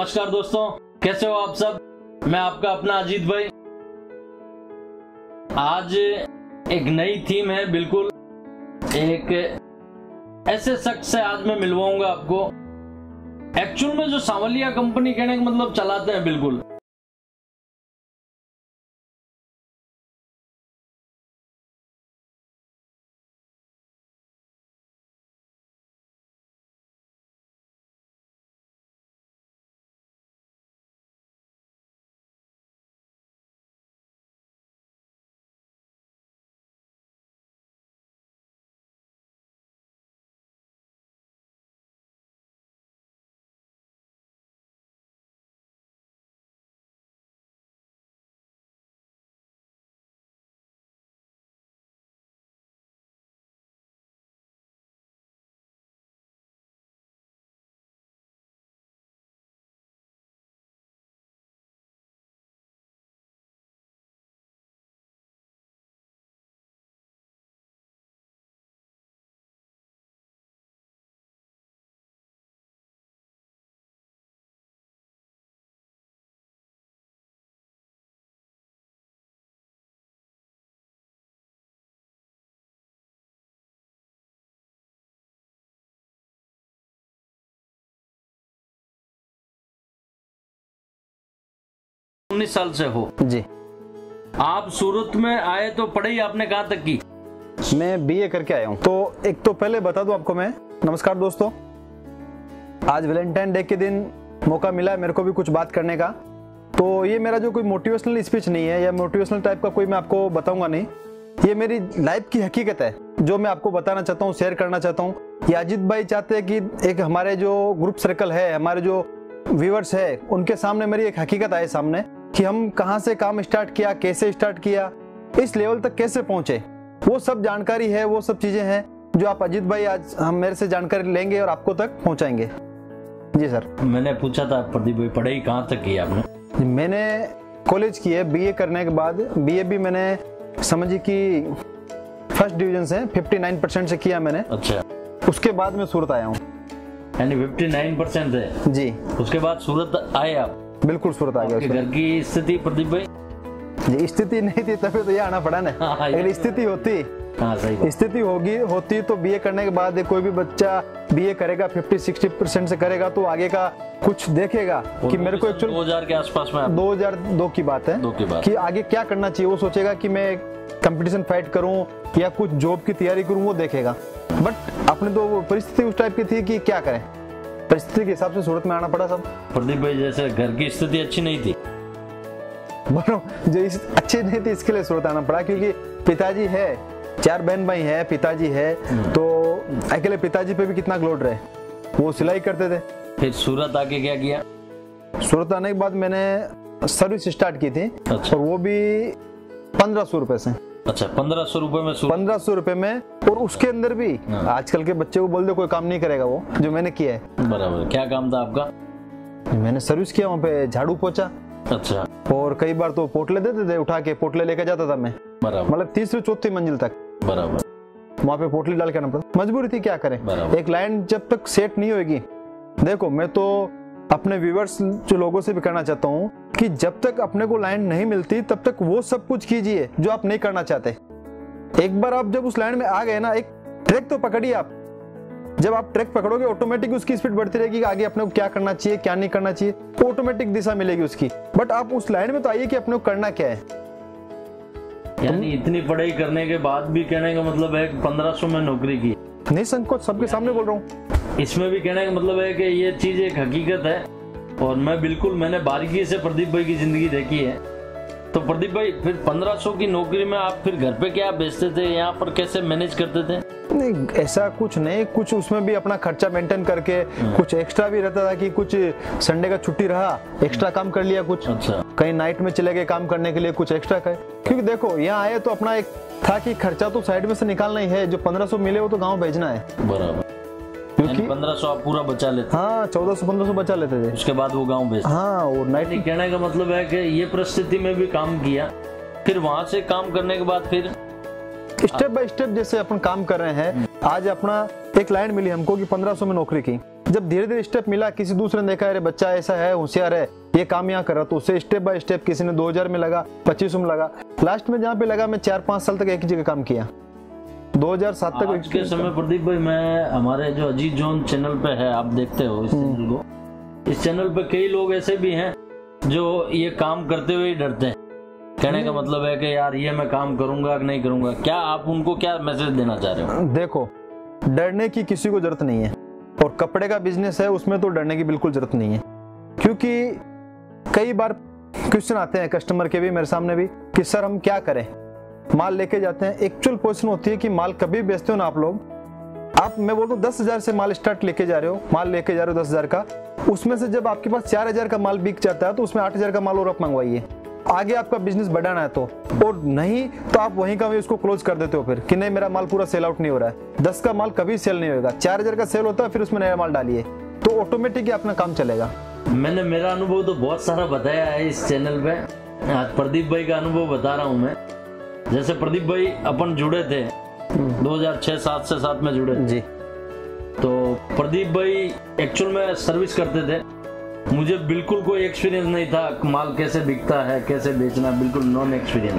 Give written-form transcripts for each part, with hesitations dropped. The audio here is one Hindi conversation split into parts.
नमस्कार दोस्तों, कैसे हो आप सब। मैं आपका अपना अजीत भाई। आज एक नई थीम है, बिल्कुल एक ऐसे शख्स से आज मैं मिलवाऊंगा आपको, एक्चुअल में जो सांवलिया कंपनी कहने का मतलब चलाते हैं। बिल्कुल साल से हो जी। आप सूरत में आए तो पढ़ाई आपने कहाँ तक की? मैं बीए करके आया हूँ। तो एक तो पहले बता दूं आपको मैं, नमस्कार दोस्तों, आज वैलेंटाइन डे के दिन मौका मिला है मेरे को भी कुछ बात करने का। तो ये मेरा जो कोई मोटिवेशनल स्पीच नहीं है या मोटिवेशनल टाइप का कोई मैं आपको बताऊंगा नहीं, ये मेरी लाइफ की हकीकत है जो मैं आपको बताना चाहता हूँ, शेयर करना चाहता हूँ। ये अजीत भाई चाहते हैं कि एक हमारे जो ग्रुप सर्कल है, हमारे जो व्यूअर्स है, उनके सामने मेरी एक हकीकत आए सामने कि हम कहाँ से काम स्टार्ट किया, कैसे स्टार्ट किया, इस लेवल तक कैसे पहुंचे, वो सब जानकारी है, वो सब चीजें हैं जो आप अजीत भाई आज हम मेरे से जानकारी लेंगे और आपको तक पहुंचाएंगे। जी सर। मैंने पूछा था प्रदीप भाई, पढ़ाई कहाँ तक की आपने? मैंने कॉलेज की है, बीए करने के बाद बीए भी मैंने समझिए कि फर्स्ट डिवीजन से 59% से किया मैंने। अच्छा। उसके बाद मैं सूरत आया हूँ। यानी 59% है जी। उसके बाद सूरत आए आप? बिल्कुल सूरत आ गया। घर की स्थिति प्रदीप भाई? जी, स्थिति नहीं थी तभी तो ये आना पड़ा ना। अगर स्थिति होती, सही स्थिति होती तो बीए करने के बाद कोई भी बच्चा बीए करेगा 50-60% से करेगा तो आगे का कुछ देखेगा कि मेरे को एक्चुअल 2000 के आसपास में 2002 की बात है कि आगे क्या करना चाहिए। वो सोचेगा कि मैं कंपटीशन फाइट करूं या कुछ जॉब की तैयारी करूं, वो देखेगा। बट अपने तो परिस्थिति उस टाइप की थी कि क्या करें, परिस्थिति के हिसाब से सूरत में आना पड़ा सब। प्रदीप भाई जैसे घर की स्थिति अच्छी नहीं थी, जो अच्छी नहीं थी इसके लिए सूरत आना पड़ा, क्योंकि पिताजी है, 4 बहन भाई है, पिताजी है, तो अकेले पिताजी पे भी कितना लोड रहे, वो सिलाई करते थे। फिर सूरत आके क्या किया? सूरत आने के बाद मैंने सर्विस स्टार्ट की थी। अच्छा। और वो भी 1500 रुपए से। अच्छा, 1500 रुपए में? 1500 रुपए में। और उसके अंदर भी आजकल के बच्चे को बोल दो कोई काम नहीं करेगा, वो जो मैंने किया है। बराबर। क्या काम था आपका? मैंने सर्विस किया, वहाँ पे झाड़ू पोछा। अच्छा। और कई बार तो पोटले देते थे, उठा के पोटले लेके जाता था मैं। बराबर। मतलब 3री-4थी मंजिल तक। बराबर। वहाँ पे पोटली डाल के आना पड़ता, मजबूरी थी, क्या करें। एक लाइन जब तक सेट नहीं होगी, देखो मैं तो अपने व्यूअर्स जो लोगों से भी करना चाहता हूँ कि जब तक अपने को लाइन नहीं मिलती तब तक वो सब कुछ कीजिए जो आप नहीं करना चाहते। एक बार आप जब उस लाइन में आ गए ना, एक ट्रैक तो पकड़िए आप। जब आप ट्रैक पकड़ोगे ऑटोमेटिक उसकी स्पीड बढ़ती रहेगी, आगे अपने को क्या करना चाहिए क्या नहीं करना चाहिए, ऑटोमेटिक दिशा मिलेगी उसकी। बट आप उस लाइन में तो आइए कि अपने को करना क्या है। यानी इतनी पढ़ाई करने के बाद भी कहने का मतलब है 1500 में नौकरी की? नहीं संकोच, सबके सामने बोल रहा हूँ। इसमें भी कहने का मतलब है कि ये चीज एक हकीकत है और मैंने बारीकी से प्रदीप भाई की जिंदगी देखी है। तो प्रदीप भाई फिर 1500 की नौकरी में आप फिर घर पे क्या बेचते थे, यहाँ पर कैसे मैनेज करते थे? नहीं ऐसा कुछ नहीं, कुछ उसमें भी अपना खर्चा मेंटेन करके कुछ एक्स्ट्रा भी रहता था कि कुछ संडे का छुट्टी रहा, एक्स्ट्रा काम कर लिया कुछ। अच्छा। कहीं नाइट में चले गए काम करने के लिए, कुछ एक्स्ट्रा करे। क्योंकि देखो यहाँ आए तो अपना एक था कि खर्चा तो साइड में से निकालना ही है, जो 1500 मिले वो तो गाँव भेजना है। बराबर। क्योंकि 1500 आप पूरा बचा लेते? हाँ, 1400-1500 बचा लेते थे। उसके बाद वो गाँव भेजते? हाँ। और नाइट कहने का मतलब है कि ये परिस्थिति में भी काम किया, फिर वहां से काम करने के बाद फिर स्टेप बाय स्टेप जैसे अपन काम कर रहे हैं। आज अपना एक लाइन मिली हमको कि 1500 में नौकरी की, जब धीरे धीरे स्टेप मिला, किसी दूसरे ने देखा अरे बच्चा ऐसा है, होशियार है, ये काम यहाँ कर रहा, तो उससे स्टेप बाय स्टेप किसी ने 2000 में लगा, 25 में लगा, लास्ट में जहाँ पे लगा मैं 4-5 साल तक एक ही जगह काम किया। 2007 तक आज के समय प्रदीप भाई, मैं हमारे जो अजीत जोन चैनल पे है, आप देखते हो इस चैनल को, इस चैनल पे कई लोग ऐसे भी हैं जो ये काम करते हुए ही डरते हैं। कहने का मतलब है कि यार ये मैं काम करूंगा कि नहीं करूंगा, क्या आप उनको क्या मैसेज देना चाह रहे हो? देखो, डरने की किसी को जरूरत नहीं है, और कपड़े का बिजनेस है उसमें तो डरने की बिल्कुल जरूरत नहीं है। क्योंकि कई बार क्वेश्चन आते हैं कस्टमर के भी, मेरे सामने भी, कि सर हम क्या करें, माल लेके जाते हैं। एक्चुअल पोजीशन होती है कि माल कभी बेचते हो ना आप लोग, आप मैं बोल रहा हूँ 10,000 से माल स्टार्ट लेके जा रहे हो, माल लेके जा रहे हो 10,000 का, उसमें से जब आपके पास 4,000 का माल बिक जाता है तो उसमें 8,000 का माल और आप मंगवाइए, आगे आपका बिजनेस बढ़ाना है तो। और नहीं तो आप वहीं का वहीं उसको क्लोज कर देते हो फिर कि नहीं मेरा माल पूरा सेल आउट नहीं हो रहा है। 10 का माल कभी सेल नहीं होगा, 4,000 का सेल होता है, फिर उसमें नया माल डालिए तो ऑटोमेटिक अपना काम चलेगा। मैंने मेरा अनुभव तो बहुत सारा बताया है इस चैनल पे, आज प्रदीप भाई का अनुभव बता रहा हूँ मैं। जैसे प्रदीप भाई अपन जुड़े थे 2006-7 से साथ में जुड़े जी। तो प्रदीप भाई एक्चुअल में सर्विस करते थे, मुझे बिल्कुल कोई एक्सपीरियंस नहीं था, माल कैसे बिकता है कैसे बेचना, बिल्कुल नॉन एक्सपीरियंस।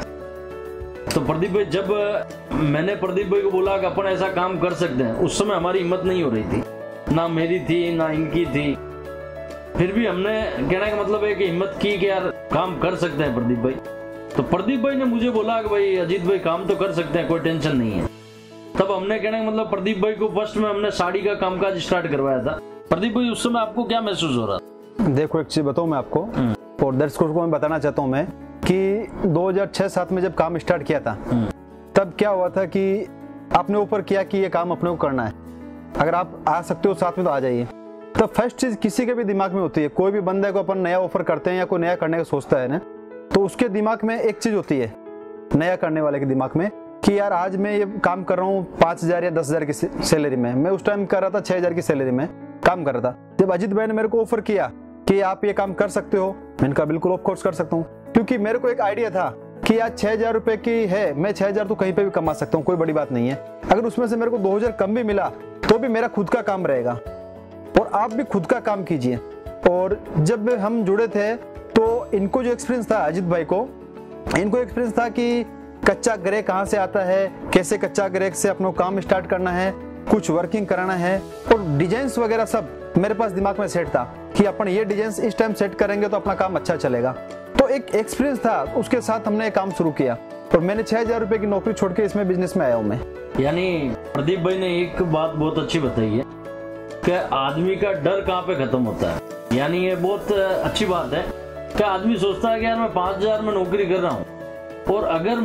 तो प्रदीप भाई, जब मैंने प्रदीप भाई को बोला कि अपन ऐसा काम कर सकते हैं, उस समय हमारी हिम्मत नहीं हो रही थी, ना मेरी थी ना इनकी थी। फिर भी हमने, कहने का मतलब है कि हिम्मत की कि यार काम कर सकते हैं प्रदीप भाई। तो प्रदीप भाई ने मुझे बोला कि भाई अजीत भाई काम तो कर सकते हैं, कोई टेंशन नहीं है। तब हमने, कहने का मतलब, प्रदीप भाई को फर्स्ट में हमने साड़ी का कामकाज स्टार्ट करवाया था। प्रदीप भाई, उस समय आपको क्या महसूस हो रहा था? देखो, एक चीज बताऊं मैं आपको और दर्शकों को मैं बताना चाहता हूं मैं कि 2006-7 में जब काम स्टार्ट किया था, तब क्या हुआ था कि आपने ऊपर किया कि ये काम अपने को करना है, अगर आप आ सकते हो साथ में तो आ जाइए। तो फर्स्ट चीज किसी के भी दिमाग में होती है, कोई भी बंदे को अपन नया ऑफर करते हैं या कोई नया करने का सोचता है ना, तो उसके दिमाग में एक चीज होती है, नया करने वाले के दिमाग में, कि यार आज मैं ये काम कर रहा हूँ 5,000 या 10,000 की सैलरी में। मैं उस टाइम कर रहा था 6,000 की सैलरी में काम कर रहा था। जब अजीत भाई ने मेरे को ऑफर किया कि आप ये काम कर सकते हो, मैंने कहा बिल्कुल ऑफ कोर्स कर सकता हूँ, क्योंकि मेरे को एक आइडिया था कि यार 6,000 रुपए की है, मैं 6,000 तो कहीं पे भी कमा सकता हूँ, कोई बड़ी बात नहीं है। अगर उसमें से मेरे को 2,000 कम भी मिला तो भी मेरा खुद का काम रहेगा, और आप भी खुद का काम कीजिए। और जब हम जुड़े थे तो इनको जो एक्सपीरियंस था, अजीत भाई को, इनको एक्सपीरियंस था कि कच्चा ग्रे कहाँ से आता है, कैसे कच्चा ग्रे से अपना काम स्टार्ट करना है, कुछ वर्किंग कराना है, और डिजाइन्स वगैरह सब मेरे पास दिमाग में सेट था कि अपन ये डिजाइन्स इस टाइम सेट करेंगे तो अपना काम अच्छा चलेगा। तो एक एक्सपीरियंस था, उसके साथ हमने काम शुरू किया और मैंने 6,000 रुपए की नौकरी छोड़ के इसमें बिजनेस में आया हूँ मैं। यानी प्रदीप भाई ने एक बात बहुत अच्छी बताई है कि आदमी का डर कहाँ पे खत्म होता है। यानी ये बहुत अच्छी बात है कि आदमी सोचता है कि यार मैं 5,000 में नौकरी कर रहा हूँ, और अगर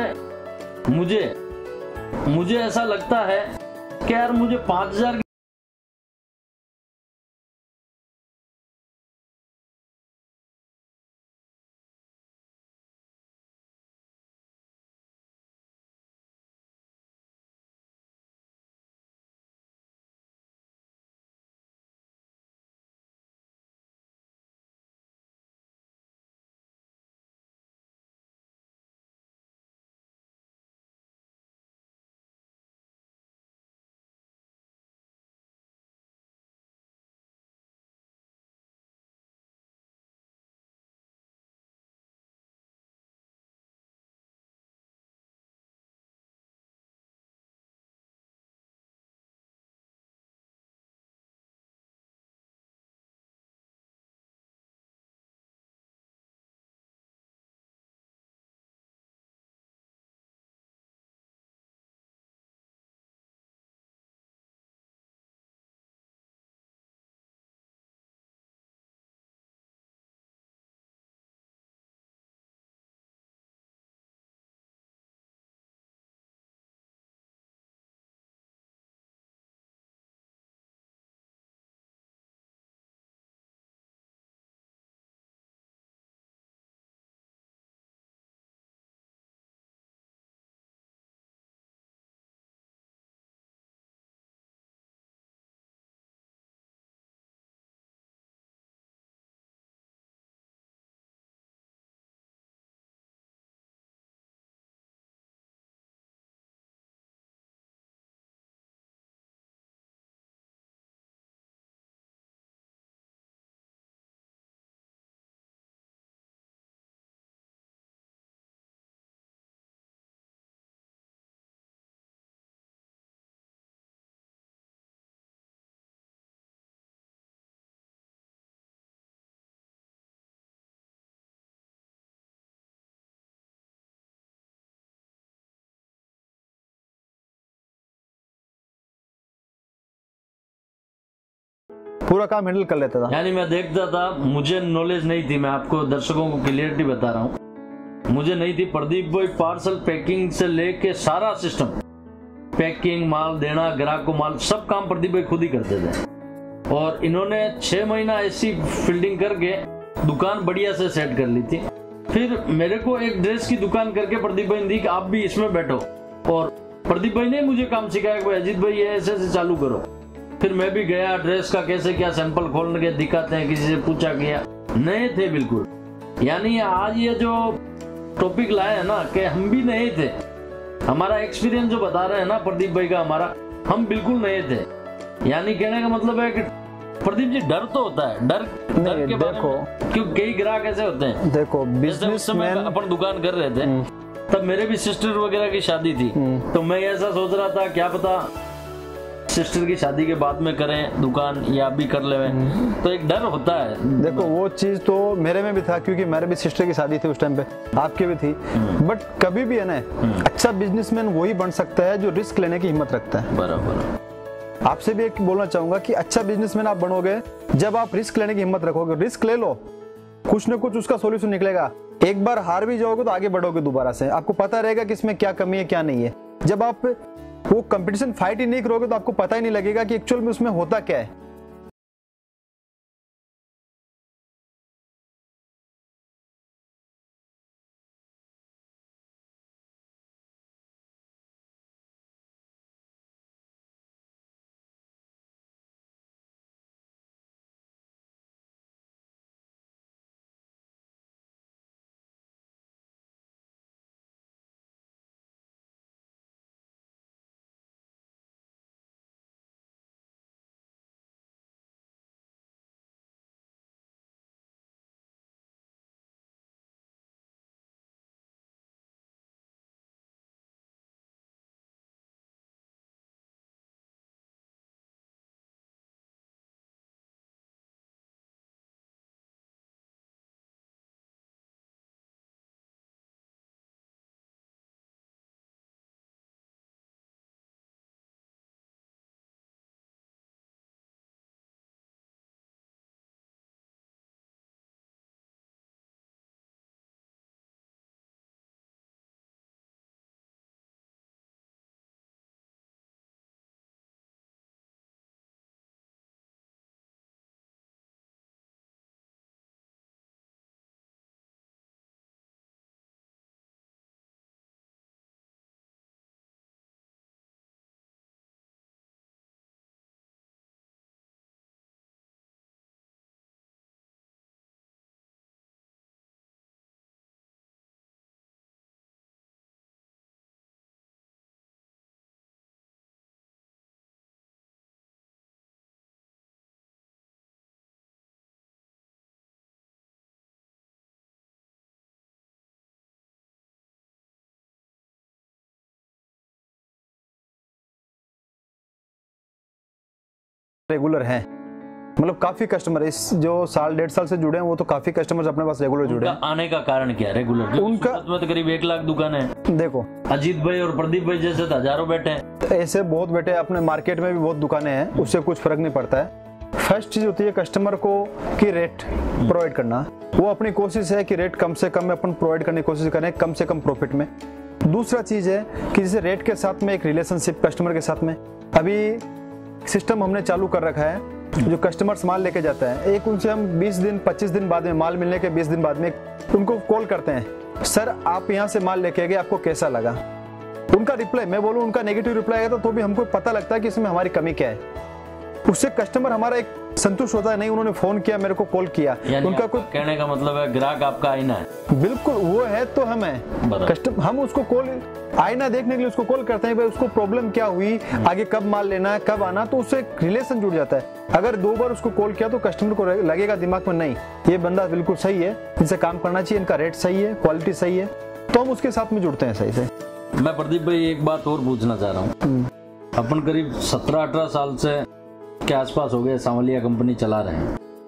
मुझे ऐसा लगता है कि यार मुझे 5,000 पूरा काम हैंडल कर लेता था। यानी मैं देखता था, मुझे नॉलेज नहीं थी, मैं आपको दर्शकों को क्लियरिटी बता रहा हूँ, मुझे नहीं थी। प्रदीप भाई पार्सल पैकिंग से लेके सारा सिस्टम, पैकिंग, माल देना, ग्राहक को माल, सब काम प्रदीप भाई खुद ही करते थे। और इन्होंने 6 महीना ऐसी फील्डिंग करके दुकान बढ़िया से सेट कर ली थी। फिर मेरे को एक ड्रेस की दुकान करके प्रदीप भाई ने दी कि आप भी इसमें बैठो, और प्रदीप भाई ने मुझे काम सिखाया कि भाई अजीत भाई ये ऐसे ऐसे चालू करो। फिर मैं भी गया, ड्रेस का कैसे क्या सैंपल खोल के दिखाते हैं, किसी से पूछा गया, नए थे बिल्कुल। यानी आज ये जो टॉपिक लाए हैं ना कि हम भी नए थे, हमारा एक्सपीरियंस जो बता रहे हैं ना प्रदीप भाई का, हमारा, हम बिल्कुल नए थे। यानी कहने का मतलब है कि प्रदीप जी डर तो होता है, डर के बारे में, क्योंकि कई ग्राहक ऐसे होते हैं। देखो बिजनेसमैन, अपन दुकान कर रहे थे तब मेरे भी सिस्टर वगैरह की शादी थी, तो मैं ऐसा सोच रहा था क्या पता सिस्टर की शादी के बाद में करें दुकान या अभी कर ले, तो एक डर होता है। देखो वो चीज तो मेरे में भी था, क्योंकि मेरे भी सिस्टर की शादी थी उस टाइम पे, आपके भी थी। बट कभी भी है ना, अच्छा बिजनेसमैन वही बन सकता है जो रिस्क लेने की हिम्मत रखता है। बराबर। आपसे भी एक बोलना चाहूंगा कि अच्छा बिजनेसमैन आप बनोगे जब आप रिस्क लेने की हिम्मत रखोगे। रिस्क ले लो, कुछ ना कुछ उसका सॉल्यूशन निकलेगा। एक बार हार भी जाओगे तो आगे बढ़ोगे दोबारा से, आपको पता रहेगा कि इसमें क्या कमी है क्या नहीं है। जब आप वो कंपटीशन फाइट ही नहीं करोगे तो आपको पता ही नहीं लगेगा कि एक्चुअल में उसमें होता क्या है। रेगुलर हैं, मतलब काफी कस्टमर इस जो साल 1.5 साल से जुड़े हैं वो तो काफी कस्टमर्स अपने पास रेगुलर जुड़े हैं। आने का कारण क्या है रेगुलर? उनका में तो करीब 1 लाख दुकानें हैं। देखो अजीत भाई और प्रदीप भाई जैसे तो हजारों बैठे हैं, ऐसे बहुत बैठे, अपने मार्केट में भी बहुत दुकानें हैं, उससे कुछ फर्क नहीं पड़ता है। फर्स्ट चीज होती है कस्टमर को कि रेट प्रोवाइड करना। वो अपनी कोशिश है कि रेट कम से कम अपन प्रोवाइड करने की कोशिश करें, कम से कम प्रॉफिट में। दूसरा चीज है कि जैसे रेट के साथ में एक रिलेशनशिप कस्टमर के साथ में। अभी सिस्टम हमने चालू कर रखा है, जो कस्टमर्स माल लेके जाता है, एक उनसे हम 20 दिन 25 दिन बाद में, माल मिलने के 20 दिन बाद में उनको कॉल करते हैं, सर आप यहाँ से माल लेके गए, आपको कैसा लगा? उनका रिप्लाई, मैं बोलूँ उनका नेगेटिव रिप्लाई आया तो भी हमको पता लगता है कि इसमें हमारी कमी क्या है। उससे कस्टमर हमारा एक संतुष्ट होता है, नहीं उन्होंने फोन किया, मेरे को कॉल किया। उनका कोई कहने का मतलब है ग्राहक आपका आईना है। बिल्कुल, वो है तो हम है कस्टमर, हम उसको कॉल, आईना देखने के लिए उसको कॉल करते हैं, भाई उसको प्रॉब्लम क्या हुई, आगे कब माल लेना है, कब आना, तो उससे एक रिलेशन जुड़ जाता है। अगर 2 बार उसको कॉल किया तो कस्टमर को लगेगा दिमाग में, नहीं ये बंदा बिल्कुल सही है, इनसे काम करना चाहिए, इनका रेट सही है, क्वालिटी सही है, तो हम उसके साथ में जुड़ते हैं सही से। मैं प्रदीप भाई एक बात और पूछना चाह रहा हूँ, अपन करीब 17-18 साल से के आसपास हो गए सांवलिया कंपनी चला रहे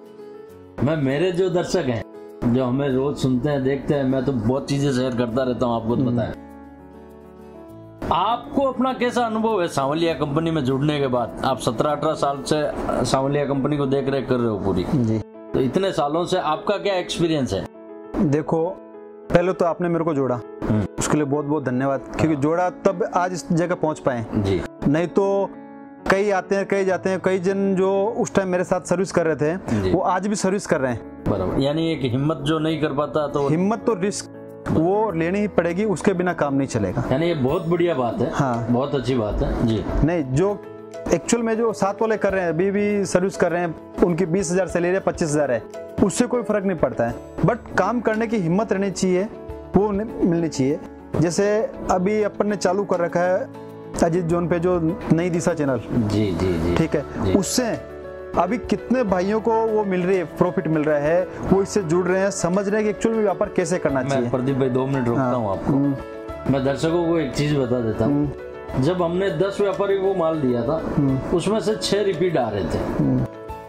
हैं। मेरे जो दर्शक हैं, जो हमें रोज सुनते हैं देखते हैं, मैं तो बहुत चीजें शेयर करता रहता हूँ, आपको तो पता है। आपको अपना कैसा अनुभव है सांवलिया कंपनी में जुड़ने के बाद? आप 17-18 साल से सांवलिया कंपनी को देख रेख कर रहे हो पूरी जी, तो इतने सालों से आपका क्या एक्सपीरियंस है? देखो पहले तो आपने मेरे को जोड़ा, उसके लिए बहुत बहुत धन्यवाद, क्योंकि जोड़ा तब आज इस जगह पहुंच पाए जी। नहीं तो कई आते हैं कई जाते हैं, कई जन जो उस टाइम मेरे साथ सर्विस कर रहे थे वो आज भी सर्विस कर रहे हैं। बराबर, यानी एक हिम्मत जो नहीं कर पाता तो हिम्मत तो रिस्क वो लेनी ही पड़ेगी, उसके बिना काम नहीं चलेगा। यानी ये बहुत बढ़िया बात है। हाँ, बहुत अच्छी बात है जी। नहीं जो एक्चुअल में जो साथ वाले कर रहे हैं अभी भी सर्विस कर रहे हैं, उनकी 20,000 सैलरी है 25,000 है, उससे कोई फर्क नहीं पड़ता है, बट काम करने की हिम्मत रहनी चाहिए, वो मिलनी चाहिए। जैसे अभी अपन ने चालू कर रखा है अजीत जोन पे जो नई दिशा चैनल, जी जी जी, ठीक है, उससे अभी कितने भाइयों को वो मिल रही है, प्रॉफिट मिल रहा है, वो इससे जुड़ रहे हैं, समझ रहे हैं कि एक्चुअल में व्यापार कैसे करना चाहिए। मैं प्रदीप भाई 2 मिनट रोकता हूँ आपको। मैं दर्शकों को एक चीज बता देता हूँ, जब हमने 10 व्यापारी को माल दिया था उसमें से 6 रिपीट आ रहे थे।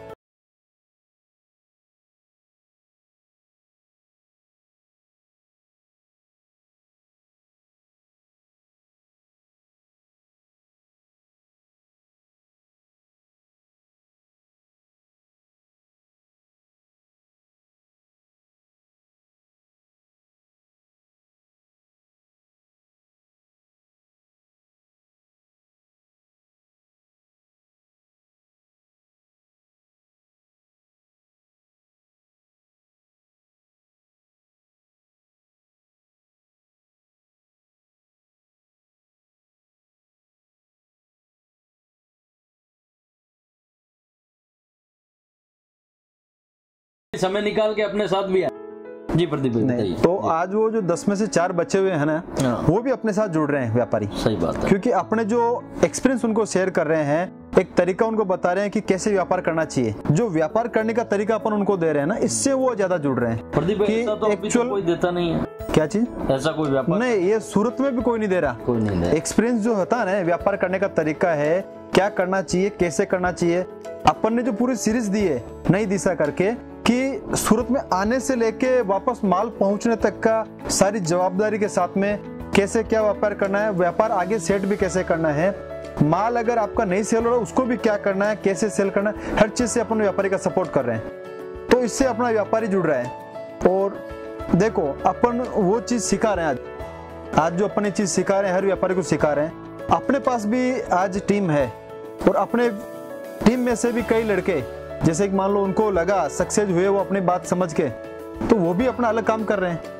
समय निकाल के अपने साथ भी आए। जी प्रदीप भाई बताइए। तो आज वो जो 10 में से 4 बचे हुए हैं ना, वो भी अपने साथ जुड़ रहे हैं व्यापारी। सही बात है, क्योंकि अपने जो एक्सपीरियंस उनको शेयर कर रहे हैं, एक तरीका उनको बता रहे हैं कि कैसे व्यापार करना चाहिए, जो व्यापार करने का तरीका अपन उनको दे रहे हैं ना, इससे वो ज्यादा जुड़ रहे हैं। प्रदीप भाई ऐसा तो अभी तो कोई देता नहीं है। क्या चीज? ऐसा कोई व्यापार नहीं, ये सूरत में भी कोई नहीं दे रहा। कोई नहीं दे। एक्सपीरियंस जो होता है ना, व्यापार करने का तरीका है, क्या करना चाहिए, कैसे करना चाहिए। अपन ने जो पूरी सीरीज दी है नई दिशा करके, कि सूरत में आने से लेके वापस माल पहुंचने तक का सारी जवाबदारी के साथ में कैसे क्या व्यापार करना है, व्यापार आगे सेट भी कैसे करना है, माल अगर आपका नहीं सेल हो रहा उसको भी क्या करना है, कैसे सेल करना है, हर चीज से अपन व्यापारी का सपोर्ट कर रहे हैं। तो इससे अपना व्यापारी जुड़ रहा है। और देखो अपन वो चीज सिखा रहे हैं आज जो अपन ये चीज सिखा रहे हैं, हर व्यापारी को सिखा रहे हैं। अपने पास भी आज टीम है और अपने टीम में से भी कई लड़के, जैसे कि मान लो उनको लगा सक्सेस हुए वो अपनी बात समझ के, तो वो भी अपना अलग काम कर रहे हैं।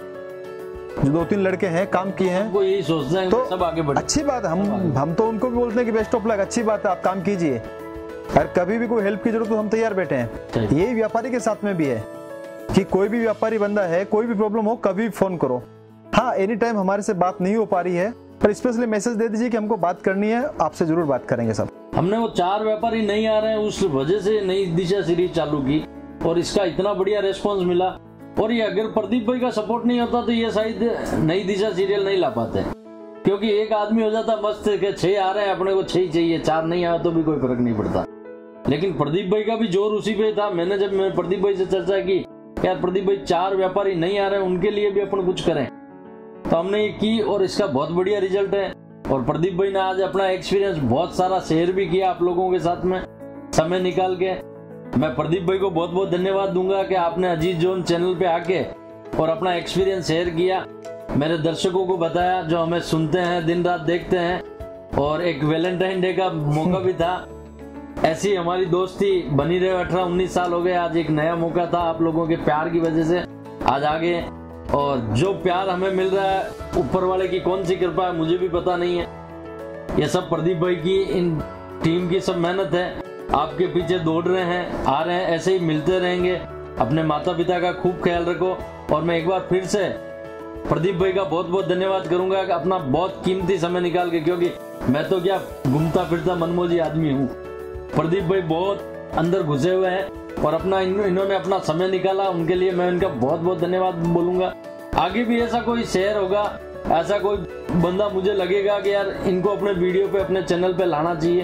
जो 2-3 लड़के हैं काम किए हैं, वो यही सोचते हैं तो सब आगे बढ़े। अच्छी बात है, हम तो उनको भी बोलते हैं कि बेस्ट ऑफ लक, अच्छी बात है, आप काम कीजिए, और कभी भी कोई हेल्प की जरूरत तो हम तैयार बैठे हैं। यही व्यापारी के साथ में भी है कि कोई भी व्यापारी बंदा है, कोई भी प्रॉब्लम हो कभी फोन करो। हाँ, एनी टाइम हमारे से बात नहीं हो पा रही है, पर स्पेशली मैसेज दे दीजिए कि हमको बात करनी है, आपसे जरूर बात करेंगे सब। हमने वो 4 व्यापारी नहीं आ रहे हैं उस वजह से नई दिशा सीरीज चालू की और इसका इतना बढ़िया रेस्पॉन्स मिला। और ये अगर प्रदीप भाई का सपोर्ट नहीं होता तो ये शायद नई दिशा सीरियल नहीं ला पाते, क्योंकि एक आदमी हो जाता मस्त के 6 आ रहे हैं अपने को 6 ही चाहिए, 4 नहीं आए तो भी कोई फर्क नहीं पड़ता। लेकिन प्रदीप भाई का भी जोर उसी पे था। मैंने जब मैं प्रदीप भाई से चर्चा की, यार प्रदीप भाई 4 व्यापारी नहीं आ रहे हैं, उनके लिए भी अपन कुछ करें, तो हमने ये की और इसका बहुत बढ़िया रिजल्ट है। और प्रदीप भाई ने आज अपना एक्सपीरियंस बहुत सारा शेयर भी किया आप लोगों के साथ में समय निकाल के। मैं प्रदीप भाई को बहुत बहुत धन्यवाद दूंगा कि आपने अजीत जोन चैनल पे आके और अपना एक्सपीरियंस शेयर किया, मेरे दर्शकों को बताया जो हमें सुनते हैं, दिन रात देखते हैं। और एक वैलेंटाइन डे का मौका भी था, ऐसी हमारी दोस्ती बनी रहे। 18-19 साल हो गए, आज एक नया मौका था, आप लोगों के प्यार की वजह से आज आगे। और जो प्यार हमें मिल रहा है, ऊपर वाले की कौन सी कृपा है मुझे भी पता नहीं है, ये सब प्रदीप भाई की, इन टीम की सब मेहनत है। आपके पीछे दौड़ रहे हैं, आ रहे हैं, ऐसे ही मिलते रहेंगे। अपने माता पिता का खूब ख्याल रखो। और मैं एक बार फिर से प्रदीप भाई का बहुत बहुत धन्यवाद करूंगा कि अपना बहुत कीमती समय निकाल के, क्योंकि मैं तो क्या घूमता फिरता मनमोजी आदमी हूँ, प्रदीप भाई बहुत अंदर घुसे हुए हैं और अपना इन्होंने अपना समय निकाला, उनके लिए मैं इनका बहुत बहुत धन्यवाद बोलूंगा। आगे भी ऐसा कोई शेयर होगा, ऐसा कोई बंदा मुझे लगेगा कि यार इनको अपने वीडियो पे, अपने चैनल पे लाना चाहिए,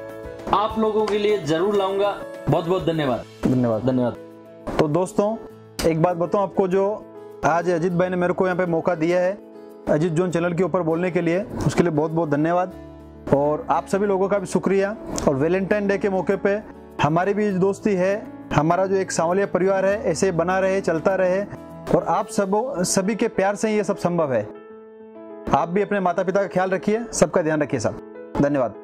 आप लोगों के लिए जरूर लाऊंगा। बहुत बहुत धन्यवाद। धन्यवाद धन्यवाद। तो दोस्तों एक बात बताऊं आपको, जो आज अजीत भाई ने मेरे को यहाँ पे मौका दिया है, अजीत जोन चैनल के ऊपर बोलने के लिए, उसके लिए बहुत बहुत धन्यवाद। और आप सभी लोगों का भी शुक्रिया। और वैलेंटाइन डे के मौके पे हमारी भी दोस्ती है, हमारा जो एक सांवलिया परिवार है ऐसे बना रहे, चलता रहे। और आप सभी के प्यार से ही ये सब संभव है। आप भी अपने माता पिता का ख्याल रखिए, सबका ध्यान रखिए साहब। धन्यवाद।